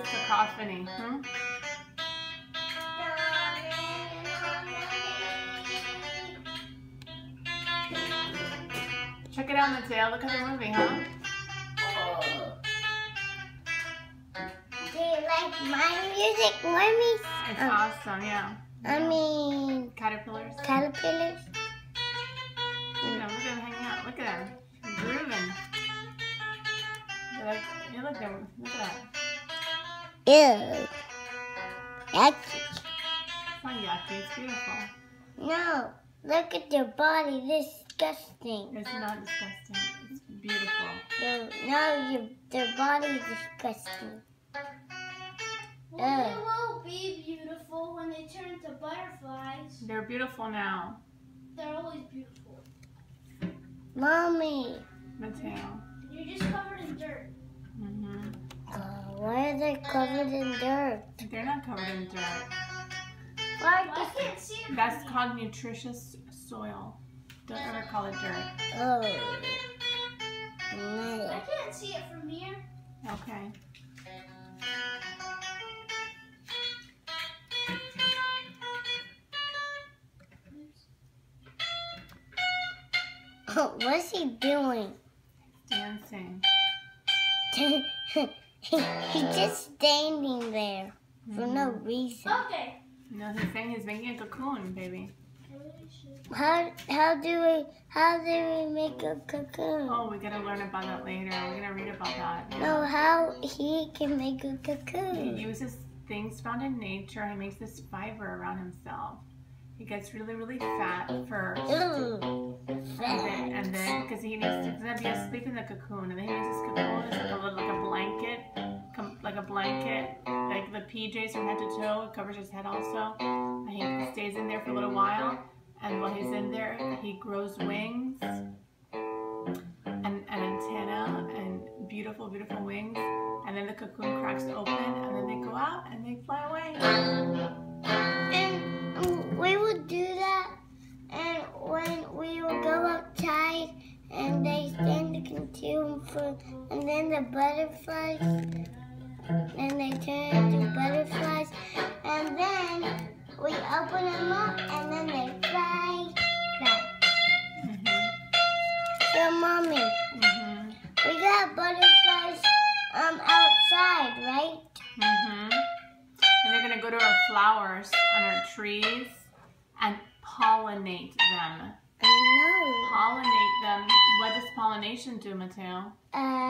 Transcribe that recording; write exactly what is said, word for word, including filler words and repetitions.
this cacophony? Hmm? Check it out, Mateo. Look at the movie, huh? Do you like my music, Mommy? It's um, awesome, yeah. I mean, Caterpillars. caterpillars. Look at them, look at them hanging out. Look at them. Grooving. They're like, you look at them. Look at that. Ew. That's It's not yucky, it's beautiful. no. Look at their body. Disgusting. It's not disgusting. It's beautiful. Ew. No, your their body is disgusting. Well, they will be beautiful when they turn into butterflies. They're beautiful now. They're always beautiful. Mommy. Mateo. You're just covered in dirt. Mm-hmm. Uh, why are they covered in dirt? They're not covered in dirt. Why Well, I can't see it. That's from called nutritious soil. Don't ever call it dirt. Oh. here. I No. can't see it from here. Okay. Oh, what's he doing? Dancing. he, he's just standing there for no reason. Okay. No, he's saying he's making a cocoon, baby. How how do we how do we make a cocoon? Oh, we gotta learn about that later. We're gonna read about that. No, how he can make a He cocoon? uses things found in nature. He makes this fiber around himself. He gets really, really fat first. Ooh, And fat. then, and then, because he needs to, he's gonna be asleep in the cocoon, and then he makes this cocoon. It's like a little, like a blanket, com, like a blanket, like the P Js from head to toe. It covers his head also. And he stays in there for a little while. And while he's in there, he grows wings and an antenna and beautiful, beautiful wings. And then the cocoon cracks open, and then they go out and they fly away. And we would do that, and when we would go outside, and they stand the cocoon for, and then the butterflies, and they turn into butterflies, and then we open them up, and then they fly back. Mm-hmm. So, Mommy, Mm-hmm. we got butterflies um outside, right? Mm-hmm. And they're gonna go to our flowers on our trees and pollinate them. I know. Pollinate them. What does pollination do, Mateo? Uh.